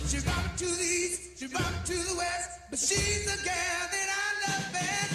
She rocked to the east, she rocked to the west, but she's the gal that I love best.